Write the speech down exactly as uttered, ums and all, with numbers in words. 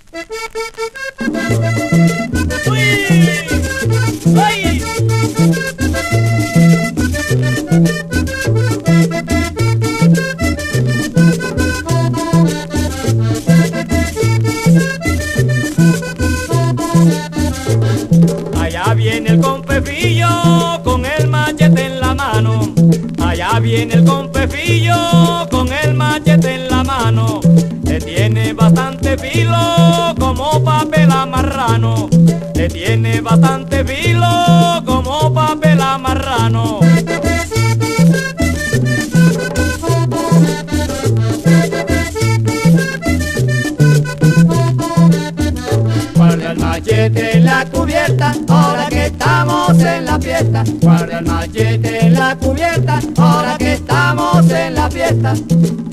Allá viene el compefillo con el machete en la mano. Allá viene el compefillo con el machete en la mano. Le tiene bastante filo como papel a marrano. Le tiene bastante filo como papel a marrano. Guarda el machete en la cubierta, ahora que estamos en la fiesta. Guarda el machete en la cubierta, ahora que estamos en la fiesta.